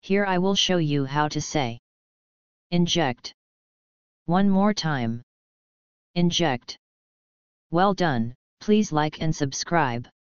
Here I will show you how to say inject. One more time. Inject. Well done, please like and subscribe.